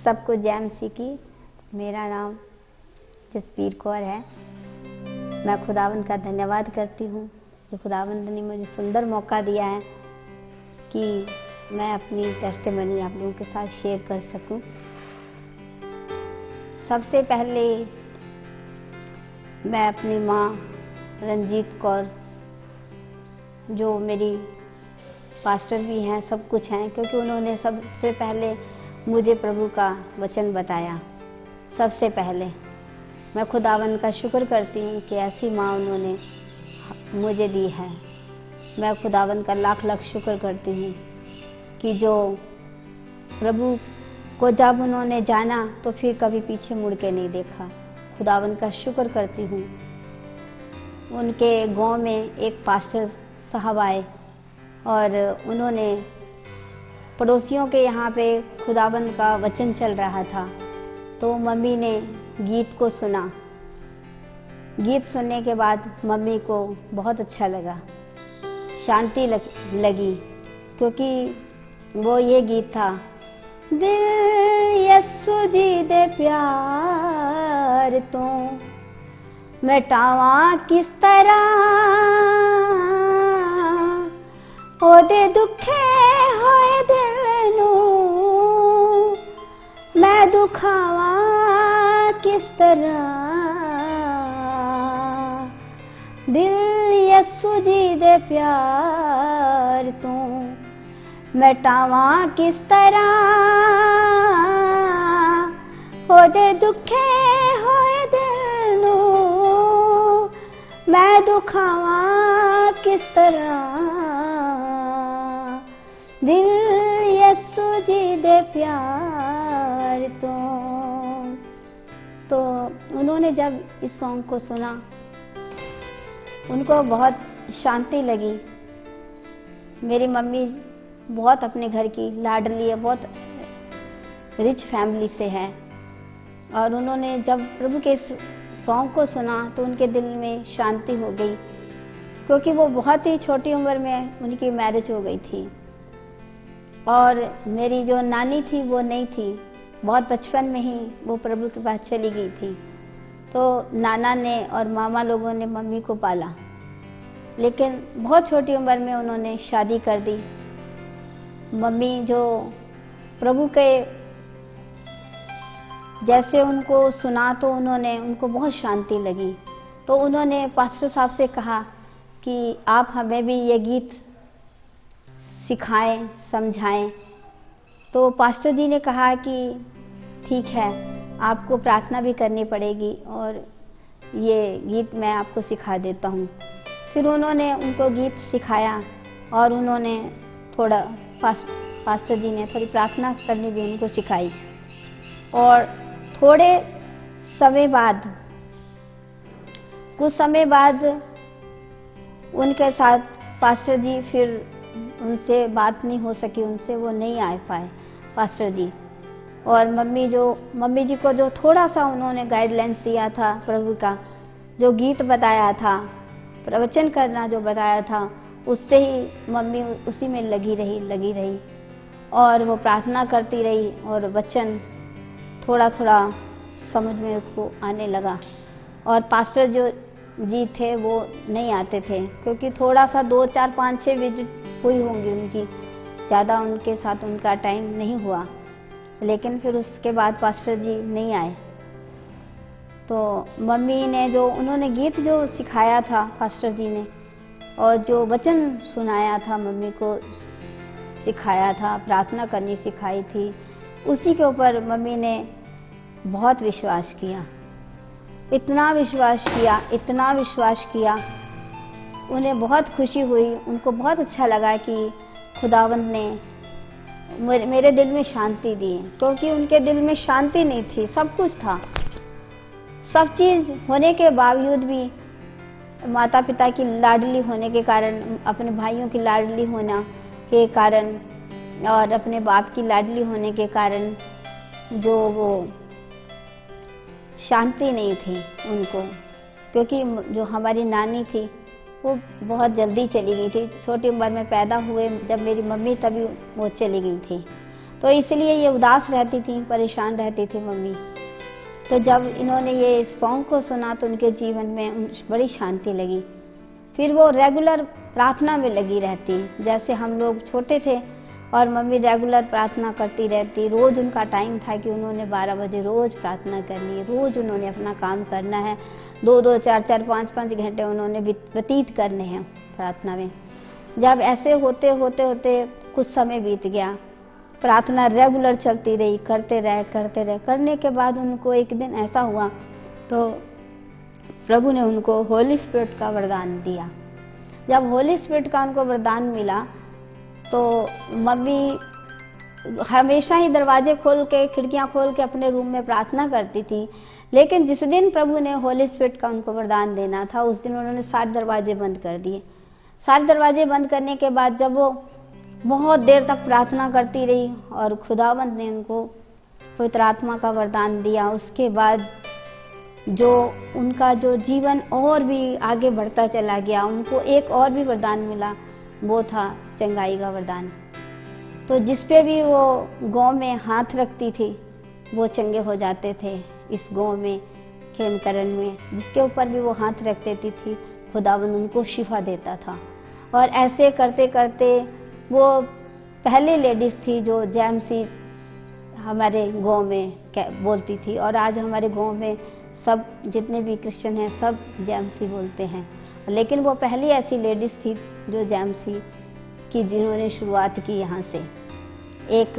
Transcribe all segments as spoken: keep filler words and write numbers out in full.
सबको जय मसीह की। मेरा नाम जसबीर कौर है। मैं खुदावंद का धन्यवाद करती हूँ जो खुदावंद ने मुझे सुंदर मौका दिया है कि मैं अपनी टेस्टिमनी आप लोगों के साथ शेयर कर सकूं। सबसे पहले मैं अपनी माँ रंजीत कौर, जो मेरी पास्टर भी हैं, सब कुछ हैं, क्योंकि उन्होंने सबसे पहले मुझे प्रभु का वचन बताया। सबसे पहले मैं खुदावंद का शुक्र करती हूँ कि ऐसी माँ उन्होंने मुझे दी है। मैं खुदावंद का लाख लाख शुक्र करती हूँ कि जो प्रभु को जब उन्होंने जाना तो फिर कभी पीछे मुड़ के नहीं देखा। खुदावंद का शुक्र करती हूँ। उनके गांव में एक पास्टर साहब आए और उन्होंने पड़ोसियों के यहाँ पे खुदावंद का वचन चल रहा था, तो मम्मी ने गीत को सुना। गीत सुनने के बाद मम्मी को बहुत अच्छा लगा, शांति लग, लगी, क्योंकि वो ये गीत था, दिल यस्सु जी दे प्यार तो मिटावा किस तरह, ओदे दुखे होए दिल नू मैं दुखावा किस तरह, दिल यस्सु जी दे प्यार तू मिटावा किस तरह, ओदे दुखे होए दिल नू मैं दुखावा किस तरह, दिल यस्सु जी दे प्यार तो। तो उन्होंने जब इस सॉन्ग को सुना उनको बहुत शांति लगी। मेरी मम्मी बहुत अपने घर की लाडली है, बहुत रिच फैमिली से है, और उन्होंने जब प्रभु के सॉन्ग को सुना तो उनके दिल में शांति हो गई, क्योंकि वो बहुत ही छोटी उम्र में उनकी मैरिज हो गई थी और मेरी जो नानी थी वो नहीं थी, बहुत बचपन में ही वो प्रभु के पास चली गई थी। तो नाना ने और मामा लोगों ने मम्मी को पाला, लेकिन बहुत छोटी उम्र में उन्होंने शादी कर दी। मम्मी जो प्रभु के जैसे उनको सुना तो उन्होंने उनको बहुत शांति लगी। तो उन्होंने पास्टर साहब से कहा कि आप हमें भी ये गीत सिखाएं, समझाएं। तो पास्टर जी ने कहा कि ठीक है, आपको प्रार्थना भी करनी पड़ेगी और ये गीत मैं आपको सिखा देता हूँ। फिर उन्होंने उनको गीत सिखाया और उन्होंने थोड़ा पास, पास्टर जी ने थोड़ी प्रार्थना करनी भी उनको सिखाई। और थोड़े समय बाद, कुछ समय बाद उनके साथ पास्टर जी, फिर उनसे बात नहीं हो सकी, उनसे वो नहीं आ पाए पास्टर जी। और मम्मी जो मम्मी जी को जो थोड़ा सा उन्होंने गाइडलाइंस दिया था प्रभु का, जो गीत बताया था, प्रवचन करना जो बताया था, उससे ही मम्मी उसी में लगी रही लगी रही और वो प्रार्थना करती रही और वचन थोड़ा थोड़ा समझ में उसको आने लगा। और पास्टर जो जी थे वो नहीं आते थे, क्योंकि थोड़ा सा दो चार पाँच छः विजिट हुई होंगी उनकी, ज़्यादा उनके साथ उनका टाइम नहीं हुआ। लेकिन फिर उसके बाद पास्टर जी नहीं आए। तो मम्मी ने जो उन्होंने गीत जो सिखाया था पास्टर जी ने, और जो वचन सुनाया था, मम्मी को सिखाया था, प्रार्थना करनी सिखाई थी, उसी के ऊपर मम्मी ने बहुत विश्वास किया। इतना विश्वास किया, इतना विश्वास किया, उन्हें बहुत खुशी हुई। उनको बहुत अच्छा लगा कि खुदावंद ने मेरे दिल में शांति दी, क्योंकि उनके दिल में शांति नहीं थी। सब कुछ था, सब चीज होने के बावजूद भी, माता पिता की लाडली होने के कारण, अपने भाइयों की लाडली होना के कारण और अपने बाप की लाडली होने के कारण जो वो शांति नहीं थी उनको, क्योंकि जो हमारी नानी थी वो बहुत जल्दी चली गई थी। छोटी उम्र में पैदा हुए जब मेरी मम्मी, तभी वो चली गई थी। तो इसलिए ये उदास रहती थी, परेशान रहती थी मम्मी। तो जब इन्होंने ये सॉन्ग को सुना तो उनके जीवन में बड़ी शांति लगी। फिर वो रेगुलर प्रार्थना में लगी रहती, जैसे हम लोग छोटे थे और मम्मी रेगुलर प्रार्थना करती रहती। रोज उनका टाइम था कि उन्होंने बारह बजे रोज प्रार्थना करनी है, रोज उन्होंने अपना काम करना है, दो दो चार चार पाँच पाँच घंटे उन्होंने व्यतीत करने हैं प्रार्थना में। जब ऐसे होते होते होते कुछ समय बीत गया, प्रार्थना रेगुलर चलती रही, करते रहे करते रहे करने के बाद उनको एक दिन ऐसा हुआ तो प्रभु ने उनको होली स्पिरिट का वरदान दिया। जब होली स्पिरिट का उनको वरदान मिला तो मम्मी हमेशा ही दरवाजे खोल के, खिड़कियां खोल के अपने रूम में प्रार्थना करती थी, लेकिन जिस दिन प्रभु ने होली स्पिरिट का उनको वरदान देना था उस दिन उन्होंने सारे दरवाजे बंद कर दिए। सारे दरवाजे बंद करने के बाद जब वो बहुत देर तक प्रार्थना करती रही और खुदावंद ने उनको पवित्र आत्मा का वरदान दिया, उसके बाद जो उनका जो जीवन और भी आगे बढ़ता चला गया। उनको एक और भी वरदान मिला, वो था चंगाई का वरदान। तो जिस पे भी वो गांव में हाथ रखती थी वो चंगे हो जाते थे। इस गांव में खेमकरण में जिसके ऊपर भी वो हाथ रख देती थी खुदावंद उनको शिफा देता था। और ऐसे करते करते वो पहली लेडीज थी जो जेएमसी हमारे गांव में बोलती थी, और आज हमारे गांव में सब जितने भी क्रिश्चियन हैं सब जेएमसी बोलते हैं। लेकिन वो पहली ऐसी लेडीज थी जो जेएमसी की जिन्होंने शुरुआत की यहाँ से। एक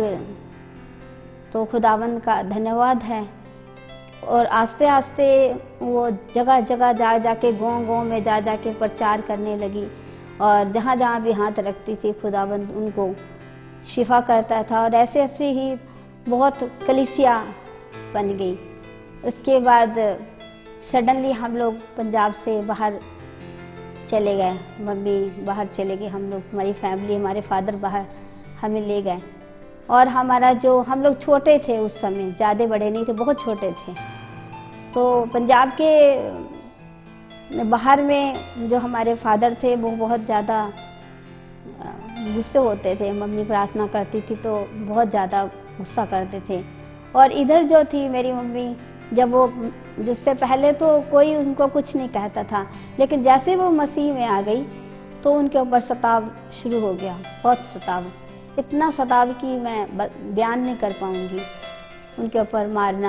तो खुदावंद का धन्यवाद है। और आस्ते आस्ते वो जगह जगह जा जाके गांव गांव में जा जाके प्रचार करने लगी, और जहाँ जहाँ भी हाथ रखती थी खुदावंद उनको शिफा करता था। और ऐसे ऐसे ही बहुत कलीसिया बन गई। उसके बाद सडनली हम लोग पंजाब से बाहर चले गए, मम्मी बाहर चले गए, हम लोग, हमारी फैमिली, हमारे फादर बाहर हमें ले गए। और हमारा जो, हम लोग छोटे थे उस समय, ज़्यादा बड़े नहीं थे, बहुत छोटे थे। तो पंजाब के बाहर में जो हमारे फादर थे वो बहुत ज़्यादा गुस्से होते थे। मम्मी प्रार्थना करती थी तो बहुत ज़्यादा गुस्सा करते थे। और इधर जो थी मेरी मम्मी, जब वो, जिससे पहले तो कोई उनको कुछ नहीं कहता था, लेकिन जैसे वो मसीह में आ गई तो उनके ऊपर सताव शुरू हो गया, बहुत सताव, इतना सताव कि मैं बयान नहीं कर पाऊंगी। उनके ऊपर मारना,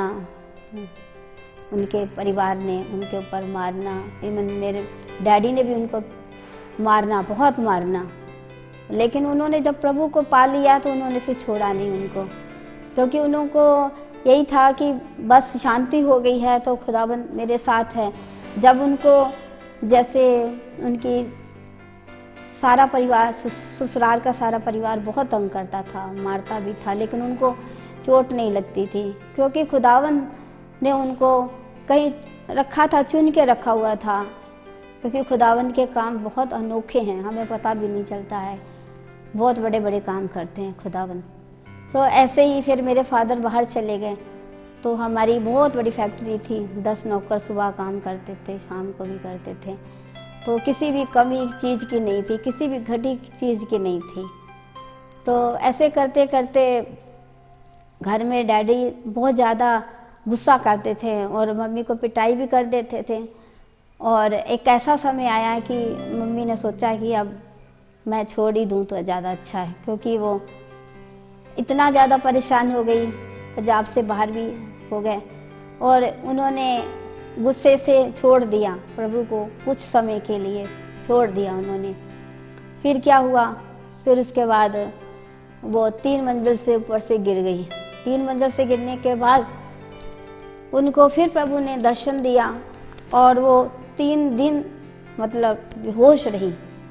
उनके परिवार ने उनके ऊपर मारना, इवन मेरे डैडी ने भी उनको मारना, बहुत मारना। लेकिन उन्होंने जब प्रभु को पा लिया तो उन्होंने फिर छोड़ा नहीं उनको, क्योंकि उनको यही था कि बस शांति हो गई है तो खुदाबंद मेरे साथ है। जब उनको, जैसे उनकी सारा परिवार, ससुराल का सारा परिवार बहुत तंग करता था, मारता भी था, लेकिन उनको चोट नहीं लगती थी, क्योंकि खुदावंद ने उनको कहीं रखा था, चुन के रखा हुआ था। क्योंकि खुदावंद के काम बहुत अनोखे हैं, हमें पता भी नहीं चलता है, बहुत बड़े बड़े काम करते हैं खुदावंद। तो ऐसे ही फिर मेरे फादर बाहर चले गए, तो हमारी बहुत बड़ी फैक्ट्री थी, दस नौकर सुबह काम करते थे, शाम को भी करते थे। तो किसी भी कमी चीज़ की नहीं थी, किसी भी घटी चीज़ की नहीं थी। तो ऐसे करते करते घर में डैडी बहुत ज़्यादा गुस्सा करते थे और मम्मी को पिटाई भी कर देते थे। और एक ऐसा समय आया कि मम्मी ने सोचा कि अब मैं छोड़ ही दूँ तो ज़्यादा अच्छा है, क्योंकि वो इतना ज़्यादा परेशान हो गई, पंजाब से बाहर भी हो गए, और उन्होंने गुस्से से छोड़ दिया प्रभु को, कुछ समय के लिए छोड़ दिया उन्होंने। फिर क्या हुआ, फिर उसके बाद वो तीन मंजिल से ऊपर से गिर गई। तीन मंजिल से गिरने के बाद उनको फिर प्रभु ने दर्शन दिया, और वो तीन दिन मतलब बेहोश रही।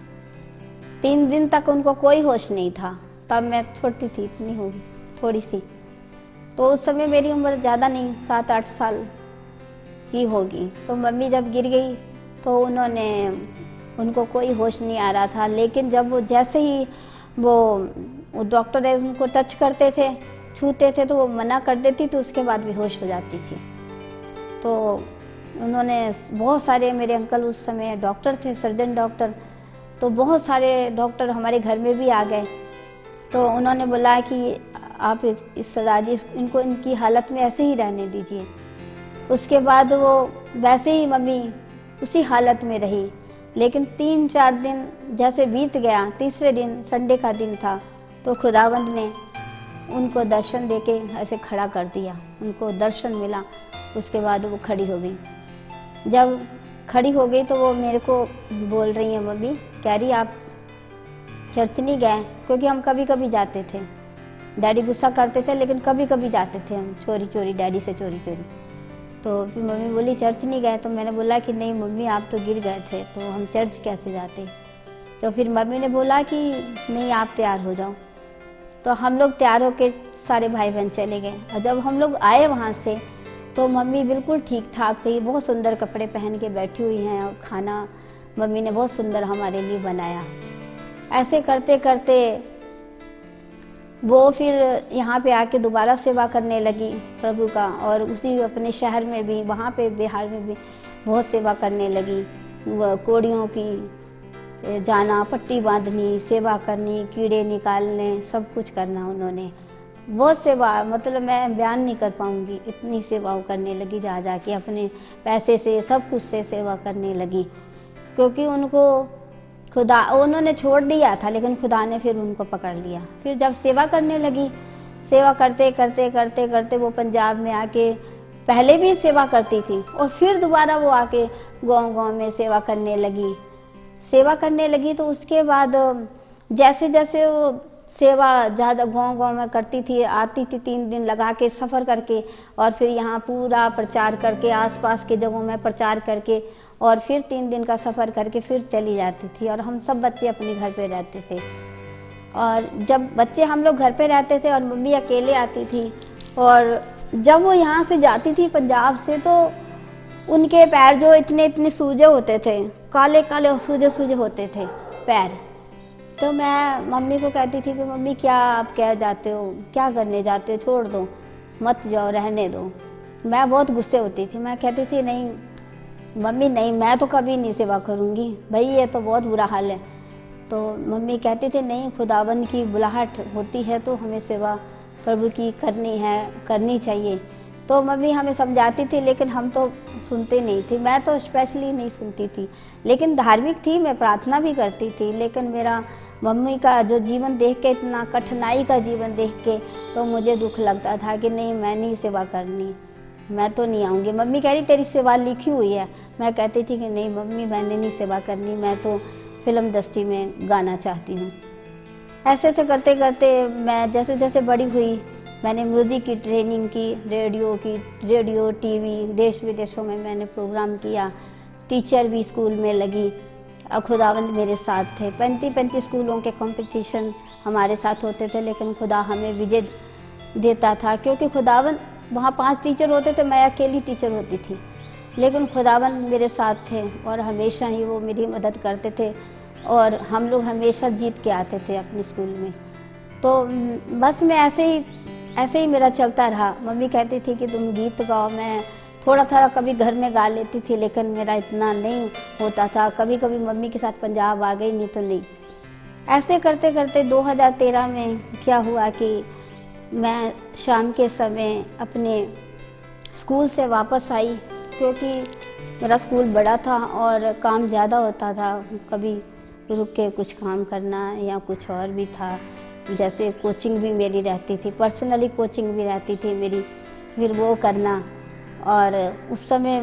तीन दिन तक उनको कोई होश नहीं था। तब मैं छोटी थी, इतनी होगी थोड़ी सी, तो उस समय मेरी उम्र ज़्यादा नहीं, सात आठ साल की होगी। तो मम्मी जब गिर गई तो उन्होंने, उनको कोई होश नहीं आ रहा था। लेकिन जब वो, जैसे ही वो, वो डॉक्टर उनको टच करते थे, छूते थे, तो वो मना कर देती थी, उसके बाद बेहोश हो जाती थी। तो उन्होंने बहुत सारे, मेरे अंकल उस समय डॉक्टर थे, सर्जन डॉक्टर, तो बहुत सारे डॉक्टर हमारे घर में भी आ गए। तो उन्होंने बोला कि आप इस सजा जी इनको इनकी हालत में ऐसे ही रहने दीजिए। उसके बाद वो वैसे ही मम्मी उसी हालत में रही। लेकिन तीन चार दिन जैसे बीत गया, तीसरे दिन संडे का दिन था, तो खुदावंद ने उनको दर्शन देके ऐसे खड़ा कर दिया, उनको दर्शन मिला। उसके बाद वो खड़ी हो गई। जब खड़ी हो गई तो वो मेरे को बोल रही है, मम्मी कह रही आप चर्च नहीं गए? क्योंकि हम कभी कभी जाते थे, डैडी गुस्सा करते थे लेकिन कभी कभी जाते थे हम चोरी चोरी, डैडी से चोरी चोरी। तो फिर मम्मी बोली चर्च नहीं गए? तो मैंने बोला कि नहीं मम्मी आप तो गिर गए थे, तो हम चर्च कैसे जाते? तो फिर मम्मी ने बोला कि नहीं आप तैयार हो जाओ। तो हम लोग तैयार होके सारे भाई बहन चले गए। और जब हम लोग आए वहाँ से तो मम्मी बिल्कुल ठीक ठाक थी, बहुत सुंदर कपड़े पहन के बैठी हुई हैं और खाना मम्मी ने बहुत सुंदर हमारे लिए बनाया। ऐसे करते करते वो फिर यहाँ पे आके दोबारा सेवा करने लगी प्रभु का, और उसी अपने शहर में भी, वहाँ पे बिहार में भी बहुत सेवा करने लगी। कोड़ियों की जाना, पट्टी बांधनी, सेवा करनी, कीड़े निकालने, सब कुछ करना उन्होंने। बहुत सेवा, मतलब मैं बयान नहीं कर पाऊंगी, इतनी सेवाओं करने लगी। जा जा के अपने पैसे से, सब कुछ से सेवा करने लगी। क्योंकि उनको खुदा, उन्होंने छोड़ दिया था लेकिन खुदा ने फिर उनको पकड़ लिया। फिर जब सेवा करने लगी, सेवा करते करते करते करते वो पंजाब में आके पहले भी सेवा करती थी और फिर दोबारा वो आके गांव गांव में सेवा करने लगी। सेवा करने लगी तो उसके बाद जैसे जैसे वो सेवा ज़्यादा गांव गांव में करती थी, आती थी तीन दिन लगा के सफ़र करके, और फिर यहाँ पूरा प्रचार करके, आसपास के जगहों में प्रचार करके, और फिर तीन दिन का सफ़र करके फिर चली जाती थी। और हम सब बच्चे अपने घर पे रहते थे। और जब बच्चे हम लोग घर पे रहते थे और मम्मी अकेले आती थी, और जब वो यहाँ से जाती थी पंजाब से, तो उनके पैर जो इतने इतने सूजे होते थे, काले काले और सूजे सूजे होते थे पैर। तो मैं मम्मी को कहती थी कि मम्मी क्या आप क्या जाते हो, क्या करने जाते हो, छोड़ दो, मत जाओ, रहने दो। मैं बहुत गुस्से होती थी। मैं कहती थी नहीं मम्मी नहीं, मैं तो कभी नहीं सेवा करूँगी भाई, ये तो बहुत बुरा हाल है। तो मम्मी कहती थी नहीं, खुदाबंद की बुलाहट होती है तो हमें सेवा प्रभु की करनी है, करनी चाहिए। तो मम्मी हमें समझाती थी लेकिन हम तो सुनते नहीं थी। मैं तो स्पेशली नहीं सुनती थी, लेकिन धार्मिक थी, मैं प्रार्थना भी करती थी। लेकिन मेरा मम्मी का जो जीवन देख के, इतना कठिनाई का जीवन देख के, तो मुझे दुख लगता था कि नहीं मैं नहीं सेवा करनी, मैं तो नहीं आऊँगी। मम्मी कह रही तेरी सेवा लिखी हुई है। मैं कहती थी कि नहीं मम्मी मैंने नहीं सेवा करनी, मैं तो फिल्म इंडस्ट्री में गाना चाहती हूँ। ऐसे ऐसे करते करते मैं जैसे जैसे बड़ी हुई, मैंने म्यूज़िक की ट्रेनिंग की, रेडियो की, रेडियो टीवी देश विदेशों में मैंने प्रोग्राम किया, टीचर भी स्कूल में लगी। और खुदावंद मेरे साथ थे। पैंतीस पैंतीस स्कूलों के कंपटीशन हमारे साथ होते थे, लेकिन खुदा हमें विजय देता था। क्योंकि खुदावंद, वहाँ पांच टीचर होते थे, मैं अकेली टीचर होती थी, लेकिन खुदावंद मेरे साथ थे और हमेशा ही वो मेरी मदद करते थे, और हम लोग हमेशा जीत के आते थे अपने स्कूल में। तो बस मैं ऐसे ही ऐसे ही मेरा चलता रहा। मम्मी कहती थी कि तुम गीत गाओ, मैं थोड़ा थोड़ा कभी घर में गा लेती थी, लेकिन मेरा इतना नहीं होता था। कभी कभी मम्मी के साथ पंजाब आ गई, नहीं तो नहीं। ऐसे करते करते दो हज़ार तेरह में क्या हुआ कि मैं शाम के समय अपने स्कूल से वापस आई, क्योंकि मेरा स्कूल बड़ा था और काम ज़्यादा होता था। कभी रुक के कुछ काम करना या कुछ और भी था, जैसे कोचिंग भी मेरी रहती थी, पर्सनली कोचिंग भी रहती थी मेरी, फिर वो करना। और उस समय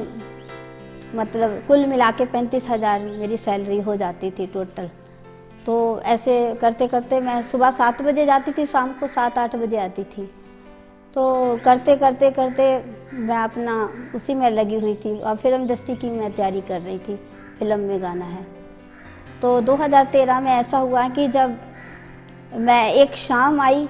मतलब कुल मिला के पैंतीस हज़ार मेरी सैलरी हो जाती थी टोटल। तो ऐसे करते करते मैं सुबह सात बजे जाती थी, शाम को सात आठ बजे आती थी। तो करते करते करते मैं अपना उसी में लगी हुई थी, और फिल्म इंडस्ट्री की मैं तैयारी कर रही थी, फिल्म में गाना है। तो दो हज़ार तेरह में ऐसा हुआ कि जब मैं एक शाम आई,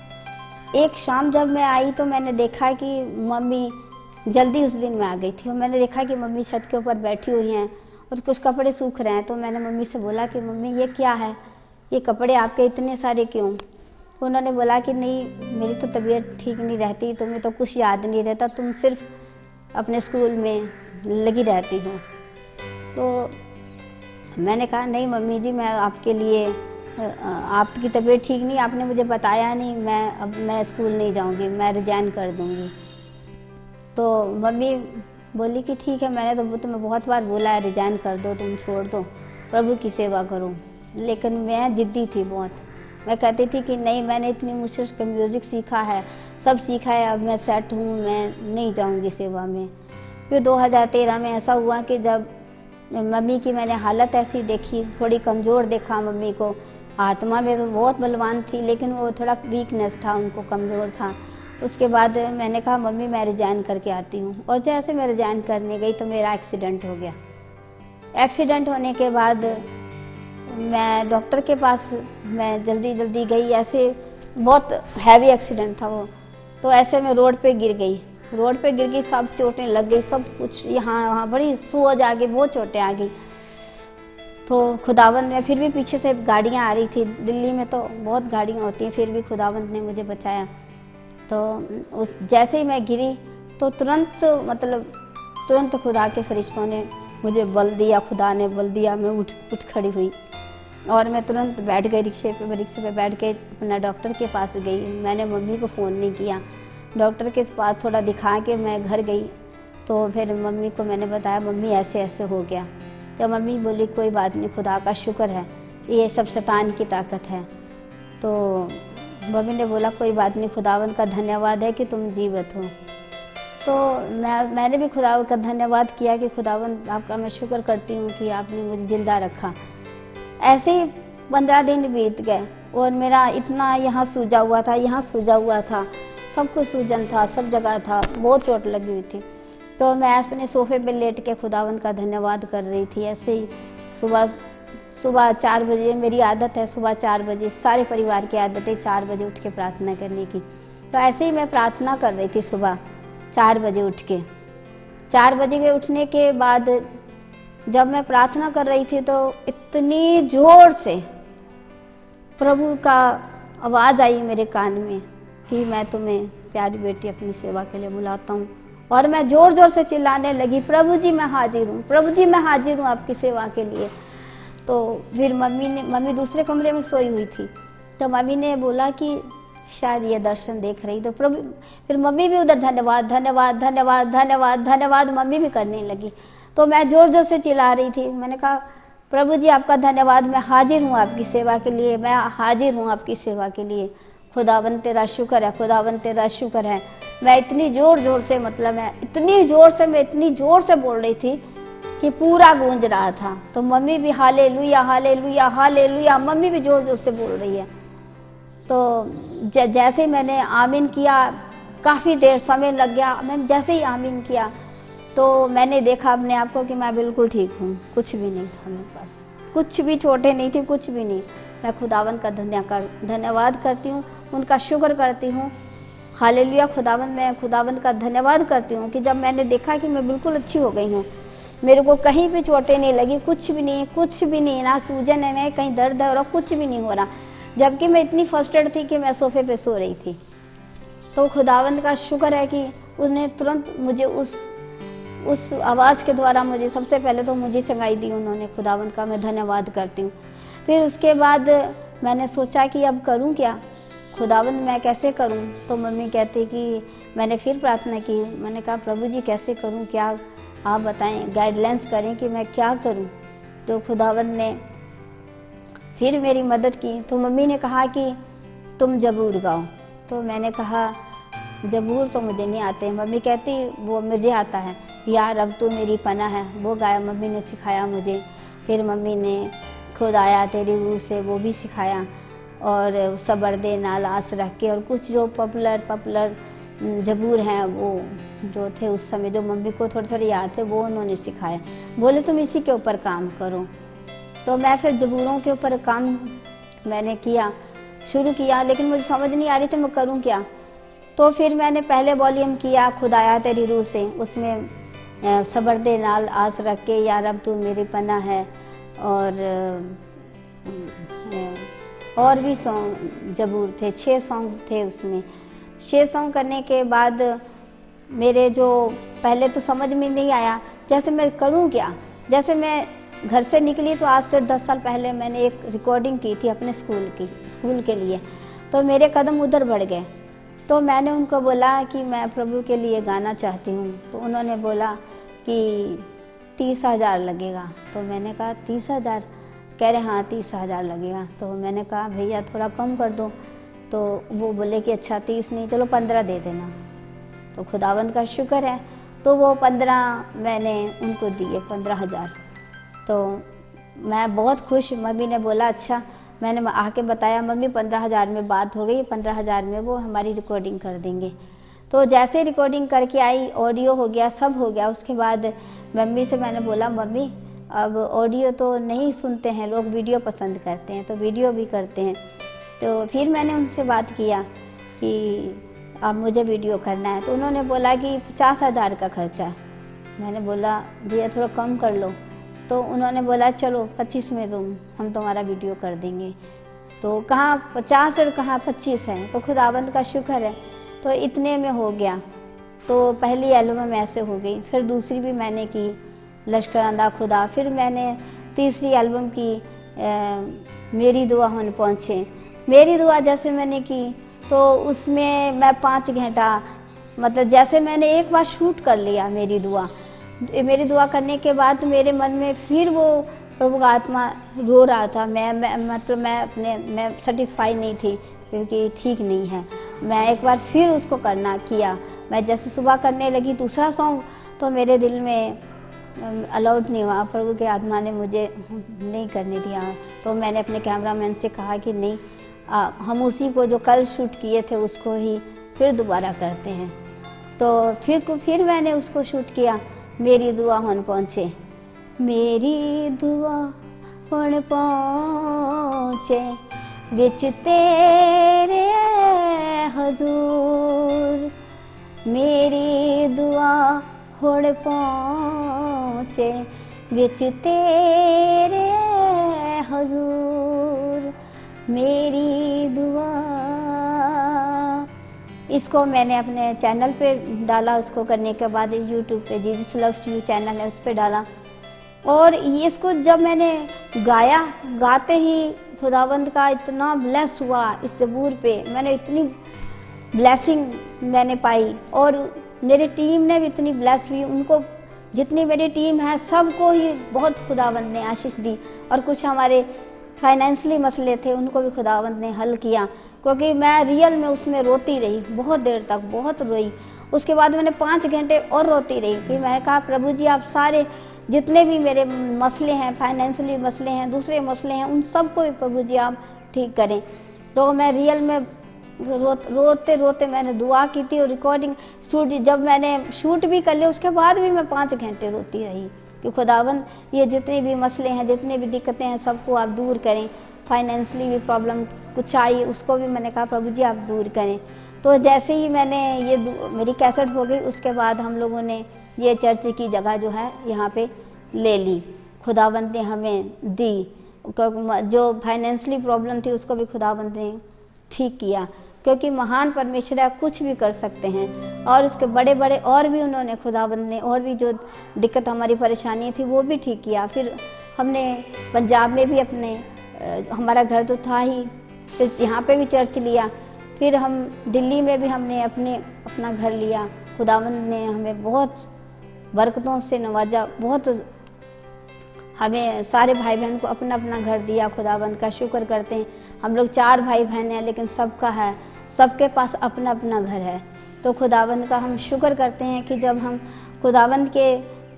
एक शाम जब मैं आई तो मैंने देखा कि मम्मी जल्दी उस दिन मैं आ गई थी, और मैंने देखा कि मम्मी छत के ऊपर बैठी हुई हैं और कुछ कपड़े सूख रहे हैं। तो मैंने मम्मी से बोला कि मम्मी ये क्या है, ये कपड़े आपके इतने सारे क्यों? उन्होंने बोला कि नहीं मेरी तो तबीयत ठीक नहीं रहती, तुम्हें तो कुछ याद नहीं रहता, तुम सिर्फ अपने स्कूल में लगी रहती हो। तो मैंने कहा नहीं मम्मी जी, मैं आपके लिए आपकी तबीयत ठीक नहीं, आपने मुझे बताया नहीं, मैं अब मैं स्कूल नहीं जाऊंगी, मैं रिजाइन कर दूंगी। तो मम्मी बोली कि ठीक है, मैंने तो तुम्हें बहुत बार बोला है रिजाइन कर दो, तुम छोड़ दो, प्रभु की सेवा करो। लेकिन मैं जिद्दी थी बहुत। मैं कहती थी कि नहीं, मैंने इतनी मुश्किल से म्यूज़िक सीखा है, सब सीखा है, अब मैं सेट हूँ, मैं नहीं जाऊँगी सेवा में। फिर दो हज़ार तेरह में ऐसा हुआ कि जब मम्मी की मैंने हालत ऐसी देखी, थोड़ी कमज़ोर देखा मम्मी को, आत्मा में तो बहुत बलवान थी लेकिन वो थोड़ा वीकनेस था, उनको कमज़ोर था। उसके बाद मैंने कहा मम्मी मैं रिजाइन करके आती हूँ। और जैसे मैं रिजाइन करने गई तो मेरा एक्सीडेंट हो गया। एक्सीडेंट होने के बाद मैं डॉक्टर के पास मैं जल्दी जल्दी गई, ऐसे बहुत हैवी एक्सीडेंट था वो। तो ऐसे मैं रोड पे गिर गई, रोड पे गिर गई, सब चोटें लग गई, सब कुछ यहाँ वहाँ बड़ी सूज आ गई, बहुत चोटें आ गई। तो खुदावंद में फिर भी पीछे से गाड़ियाँ आ रही थी, दिल्ली में तो बहुत गाड़ियाँ होती हैं, फिर भी खुदावंद ने मुझे बचाया। तो उस जैसे ही मैं गिरी तो तुरंत मतलब तुरंत खुदा के फरिश्तों ने मुझे बल दिया, खुदा ने बल दिया, मैं उठ उठ खड़ी हुई और मैं तुरंत बैठ गई रिक्शे पे रिक्शे पे बैठ के अपना डॉक्टर के पास गई। मैंने मम्मी को फ़ोन नहीं किया, डॉक्टर के पास थोड़ा दिखा के मैं घर गई। तो फिर मम्मी को मैंने बताया मम्मी ऐसे ऐसे हो गया। तो मम्मी बोली कोई बात नहीं, खुदा का शुक्र है, ये सब शैतान की ताकत है। तो मम्मी ने बोला कोई बात नहीं, खुदावंद का धन्यवाद है कि तुम जीवित हो। तो मैं मैंने भी खुदावंद का धन्यवाद किया कि खुदावंद आपका मैं शुक्र करती हूँ कि आपने मुझे जिंदा रखा। ऐसे ही पंद्रह दिन बीत गए और मेरा इतना यहाँ सूजा हुआ था, यहाँ सूजा हुआ था, सब कुछ सूजन था, सब जगह था, बहुत चोट लगी हुई थी। तो मैं अपने सोफे पे लेट के खुदावंद का धन्यवाद कर रही थी। ऐसे ही सुबह सुबह चार बजे मेरी आदत है, सुबह चार बजे सारे परिवार की आदत है चार बजे उठ के प्रार्थना करने की। तो ऐसे ही मैं प्रार्थना कर रही थी सुबह चार बजे उठ के। चार बजे के उठने के बाद जब मैं प्रार्थना कर रही थी तो इतनी जोर से प्रभु का आवाज़ आई मेरे कान में कि मैं तुम्हें प्यारी बेटी अपनी सेवा के लिए बुलाता हूँ। और मैं जोर जोर से चिल्लाने लगी, प्रभु जी मैं हाजिर हूँ, प्रभु जी मैं हाजिर हूँ आपकी सेवा के लिए। तो फिर मम्मी ने मम्मी दूसरे कमरे में सोई हुई थी, तो मम्मी ने बोला कि शायद ये दर्शन देख रही। तो प्रभु फिर मम्मी भी उधर धन्यवाद धन्यवाद धन्यवाद धन्यवाद धन्यवाद मम्मी भी करने लगी। तो मैं जोर जोर से चिल्ला रही थी, मैंने कहा प्रभु जी आपका धन्यवाद, मैं हाजिर हूँ आपकी सेवा के लिए, मैं हाजिर हूँ आपकी सेवा के लिए। खुदावंद तेरा शुक्र है, खुदावंद तेरा शुक्र है। मैं इतनी जोर जोर से मतलब मैं इतनी जोर से मैं इतनी जोर से बोल रही थी कि पूरा गूंज रहा था। तो मम्मी भी हालेलुया हालेलुया हालेलुया, मम्मी भी जोर जोर से बोल रही है। तो जैसे मैंने आमीन किया, काफ़ी देर समय लग गया, मैंने जैसे ही आमीन किया तो मैंने देखा अपने आप को कि मैं बिल्कुल ठीक हूँ, कुछ भी नहीं था मेरे पास, कुछ भी चोटें नहीं थी, कुछ भी नहीं। मैं खुदावंद का धन्यवाद करती हूँ, उनका शुक्र करती हूँ। हालेलुया खुदावंद, मैं खुदावंद का धन्यवाद करती हूँ कि जब मैंने देखा कि मैं बिल्कुल अच्छी हो गई हूँ, मेरे को कहीं भी चोटें नहीं लगी, कुछ भी नहीं, कुछ भी नहीं, ना सूजन है, ना कहीं दर्द है, और कुछ भी नहीं हो रहा, जबकि मैं इतनी फर्स्टेड थी कि मैं सोफे पे सो रही थी। तो खुदावंद का शुक्र है कि उसने तुरंत मुझे उस उस आवाज़ के द्वारा मुझे सबसे पहले तो मुझे चंगाई दी उन्होंने। खुदावंद का मैं धन्यवाद करती हूँ। फिर उसके बाद मैंने सोचा कि अब करूँ क्या, खुदावंद मैं कैसे करूँ। तो मम्मी कहती कि मैंने फिर प्रार्थना की, मैंने कहा प्रभु जी कैसे करूँ, क्या आप बताएं, गाइडलाइंस करें कि मैं क्या करूँ। तो खुदावंद ने फिर मेरी मदद की। तो मम्मी ने कहा कि तुम जबूर गाओ। तो मैंने कहा जबूर तो मुझे नहीं आते। मम्मी कहती वो मुझे आता है, यार अब तू मेरी पनाह है, वो गाया, मम्मी ने सिखाया मुझे। फिर मम्मी ने खुद आया तेरी रूह से वो भी सिखाया, और सबर दे नाल आस रख के, और कुछ जो पॉपुलर पॉपुलर जबूर हैं वो जो थे उस समय, जो मम्मी को थोड़े थोड़े याद थे, वो उन्होंने सिखाया। बोले तुम इसी के ऊपर काम करो। तो मैं फिर जबूरों के ऊपर काम मैंने किया, शुरू किया, लेकिन मुझे समझ नहीं आ रही थी मैं करूं क्या। तो फिर मैंने पहले वॉल्यूम किया खुदाया तेरी रूह से, उसमें सबर दे नाल आस रख के, या रब तू मेरी पनाह है, और और भी सॉन्ग जबूर थे, छह सॉन्ग थे उसमें। छह सॉन्ग करने के बाद मेरे जो पहले तो समझ में नहीं आया, जैसे मैं करूं क्या, जैसे मैं घर से निकली तो आज से दस साल पहले मैंने एक रिकॉर्डिंग की थी अपने स्कूल की स्कूल के लिए, तो मेरे कदम उधर बढ़ गए। तो मैंने उनको बोला कि मैं प्रभु के लिए गाना चाहती हूँ। तो उन्होंने बोला कि तीस हज़ार लगेगा। तो मैंने कहा तीस हज़ार? कह रहे हाँ तीस हज़ार लगेगा। तो मैंने कहा भैया थोड़ा कम कर दो। तो वो बोले कि अच्छा तीस नहीं, चलो पंद्रह दे देना। तो खुदावंद का शुक्र है, तो वो पंद्रह मैंने उनको दिए, पंद्रह हज़ार। तो मैं बहुत खुश। मम्मी ने बोला अच्छा, मैंने आके बताया मम्मी पंद्रह हज़ार में बात हो गई, पंद्रह हज़ार में वो हमारी रिकॉर्डिंग कर देंगे। तो जैसे रिकॉर्डिंग करके आई, ऑडियो हो गया, सब हो गया। उसके बाद मम्मी से मैंने बोला मम्मी अब ऑडियो तो नहीं सुनते हैं लोग, वीडियो पसंद करते हैं, तो वीडियो भी करते हैं। तो फिर मैंने उनसे बात किया कि अब मुझे वीडियो करना है। तो उन्होंने बोला कि पचास हज़ार का खर्चा है। मैंने बोला भैया थोड़ा कम कर लो। तो उन्होंने बोला चलो पच्चीस में तुम हम तुम्हारा वीडियो कर देंगे। तो कहाँ पचास और कहाँ पच्चीस है, तो खुदावंद का शुक्र है, तो इतने में हो गया। तो पहली एल्बम ऐसे हो गई, फिर दूसरी भी मैंने की लश्करांदा खुदा, फिर मैंने तीसरी एल्बम की आ, मेरी दुआ होने पहुँचे। मेरी दुआ जैसे मैंने की तो उसमें मैं पाँच घंटा मतलब जैसे मैंने एक बार शूट कर लिया मेरी दुआ, मेरी दुआ करने के बाद मेरे मन में फिर वो प्रभु का आत्मा रो रहा था। मैं मैं मतलब मैं अपने मैं सेटिस्फाई नहीं थी क्योंकि ठीक नहीं है। मैं एक बार फिर उसको करना किया। मैं जैसे सुबह करने लगी दूसरा सॉन्ग, तो मेरे दिल में अलाउड नहीं हुआ, प्रभु के आत्मा ने मुझे नहीं करने दिया। तो मैंने अपने कैमरामैन से कहा कि नहीं आ, हम उसी को जो कल शूट किए थे उसको ही फिर दोबारा करते हैं। तो फिर फिर मैंने उसको शूट किया, मेरी दुआ होन पहुँचे। मेरी दुआ होन पहुँचे बिच तेरे हजूर, मेरी दुआ होन पहुँचे बिच तेरे हजूर, मेरी दुआ। इसको मैंने अपने चैनल पे डाला। उसको करने के बाद यूट्यूब पे जीसस लव्स यू चैनल है उस पे डाला। और इसको जब मैंने गाया, गाते ही खुदावंद का इतना ब्लेस हुआ। इस जबूर पे मैंने इतनी ब्लेसिंग मैंने पाई और मेरी टीम ने भी इतनी ब्लेस हुई। उनको जितनी मेरी टीम है सबको ही बहुत खुदावंद ने आशीष दी। और कुछ हमारे फाइनेंशियली मसले थे उनको भी खुदावंद ने हल किया, क्योंकि मैं रियल में उसमें रोती रही बहुत देर तक, बहुत रोई। उसके बाद मैंने पाँच घंटे और रोती रही कि मैंने कहा प्रभु जी आप सारे जितने भी मेरे मसले हैं, फाइनेंशियली मसले हैं, दूसरे मसले हैं, उन सबको भी प्रभु जी आप ठीक करें। तो मैं रियल में रो, रोते रोते मैंने दुआ की थी। और रिकॉर्डिंग स्टूडियो जब मैंने शूट भी कर लिया उसके बाद भी मैं पाँच घंटे रोती रही कि खुदावन ये जितने भी मसले हैं, जितने भी दिक्कतें हैं, सबको आप दूर करें। फाइनेंशियली भी प्रॉब्लम कुछ आई उसको भी मैंने कहा प्रभु जी आप दूर करें। तो जैसे ही मैंने ये मेरी कैसेट हो गई उसके बाद हम लोगों ने ये चर्च की जगह जो है यहाँ पे ले ली। खुदावंद ने हमें दी। जो फाइनेंशियली प्रॉब्लम थी उसको भी खुदावंद ने ठीक किया, क्योंकि महान परमेश्वर कुछ भी कर सकते हैं। और उसके बड़े बड़े और भी उन्होंने खुदावंद ने और भी जो दिक्कत हमारी परेशानी थी वो भी ठीक किया। फिर हमने पंजाब में भी अपने हमारा घर तो था ही, फिर यहाँ पे भी चर्च लिया। फिर हम दिल्ली में भी हमने अपने अपना घर लिया। खुदावंद ने हमें बहुत बरकतों से नवाजा, बहुत हमें सारे भाई बहन को अपना अपना घर दिया। खुदावंद का शुक्र करते हैं। हम लोग चार भाई बहन हैं लेकिन सबका है, सबके पास अपना अपना घर है। तो खुदावंद का हम शुक्र करते हैं कि जब हम खुदावंद के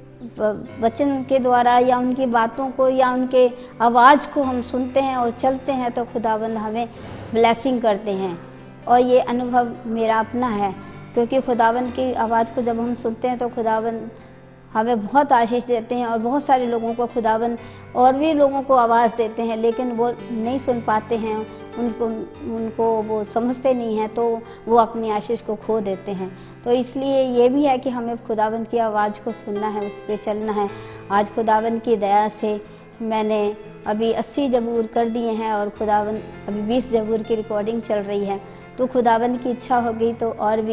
वचन के द्वारा या उनकी बातों को या उनके आवाज़ को हम सुनते हैं और चलते हैं तो खुदावंद हमें ब्लेसिंग करते हैं। और ये अनुभव मेरा अपना है, क्योंकि खुदावंद की आवाज़ को जब हम सुनते हैं तो खुदावंद हमें बहुत आशीष देते हैं। और बहुत सारे लोगों को खुदावंद और भी लोगों को आवाज़ देते हैं लेकिन वो नहीं सुन पाते हैं, उनको उनको वो समझते नहीं हैं, तो वो अपनी आशीष को खो देते हैं। तो इसलिए ये भी है कि हमें खुदावंद की आवाज़ को सुनना है, उस पर चलना है। आज खुदावंद की दया से मैंने अभी अस्सी जबूर कर दिए हैं और खुदावंद अभी बीस जबूर की रिकॉर्डिंग चल रही है। तो खुदावंद की इच्छा होगी तो और भी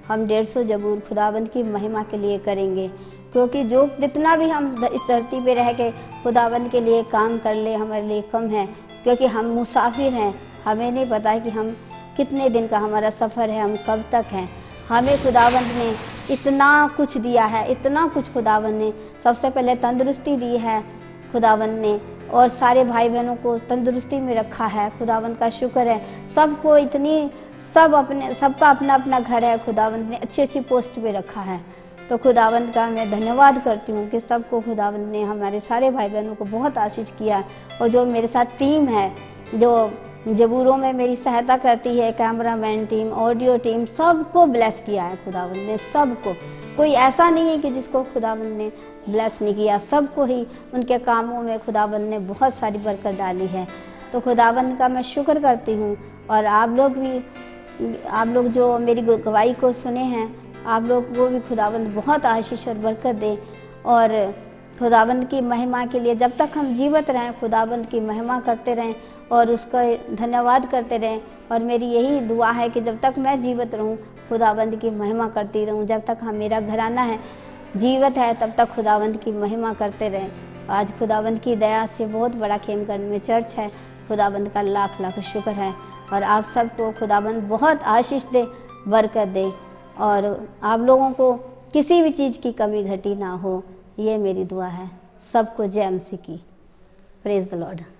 हम डेढ़ सौ जबूर खुदावंद की महिमा के लिए करेंगे, क्योंकि जो जितना भी हम इस धरती पे रह के खुदावंद के लिए काम कर ले हमारे लिए कम है, क्योंकि हम मुसाफिर हैं। हमें नहीं पता है कि हम कितने दिन का हमारा सफ़र है, हम कब तक हैं। हमें खुदावंद ने इतना कुछ दिया है, इतना कुछ खुदावंद ने सबसे पहले तंदुरुस्ती दी है खुदावंद ने, और सारे भाई बहनों को तंदुरुस्ती में रखा है। खुदावंद का शुक्र है। सबको इतनी सब अपने सबका अपना अपना घर है, खुदावंद ने अच्छी अच्छी पोस्ट पे रखा है। तो खुदावंद का मैं धन्यवाद करती हूँ कि सबको खुदावंद ने हमारे सारे भाई बहनों को बहुत आशीष किया। और जो मेरे साथ टीम है, जो जबूरों में मेरी सहायता करती है, कैमरामैन टीम, ऑडियो टीम, सबको ब्लेस किया है खुदावंद ने, सबको। कोई ऐसा नहीं है कि जिसको खुदावंद ने ब्लेस नहीं किया, सबको ही उनके कामों में खुदावंद ने बहुत सारी बरकत डाली है। तो खुदावंद का मैं शुक्र करती हूँ। और आप लोग भी, आप लोग जो मेरी गवाही को सुने हैं, आप लोग वो भी खुदावंद बहुत आशीष और बरकत दे। और खुदावंद की महिमा के लिए जब तक हम जीवित रहें, खुदावंद की महिमा करते रहें और उसका धन्यवाद करते रहें। और मेरी यही दुआ है कि जब तक मैं जीवित रहूं, खुदावंद की महिमा करती रहूं। जब तक हम मेरा घराना है जीवित है, तब तक खुदावंद की महिमा करते रहें। आज खुदावंद की दया से बहुत बड़ा खेमगंज में चर्च है। खुदावंद का लाख लाख शुक्र है। और आप सबको खुदावंद बहुत आशीष दे, बरकत दे, और आप लोगों को किसी भी चीज़ की कमी घटी ना हो, ये मेरी दुआ है। सबको जय मसीह की। Praise the Lord.